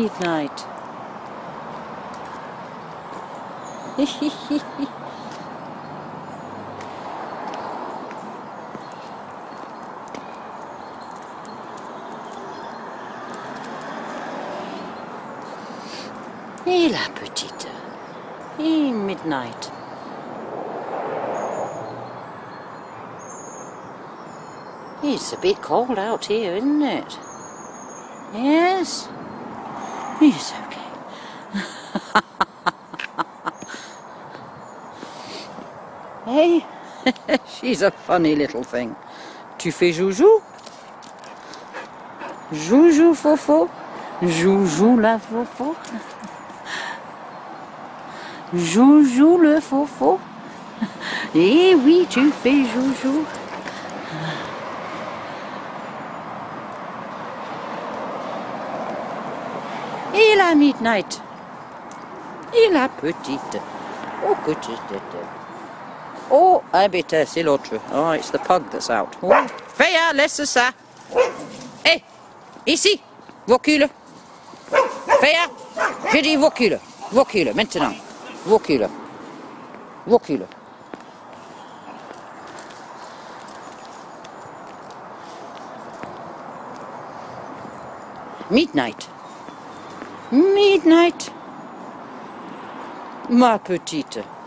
midnight. Et la petite. Et midnight. It's a bit cold out here, isn't it? Yes? It's okay. Hey? She's a funny little thing. Tu fais joujou? Joujou fofo? Joujou la fofo? Joujou le fofo? Eh oui, tu fais joujou. Et la midnight. Et la petite. Oh, petite. Oh, habite, c'est l'autre. Oh, it's the pug that's out. Oh. Féa, laisse ça. Hé, ici, vocule. Féa, je dis vocule. Vocule, maintenant. Vocule. Vocule. Midnight. Midnight. Ma petite.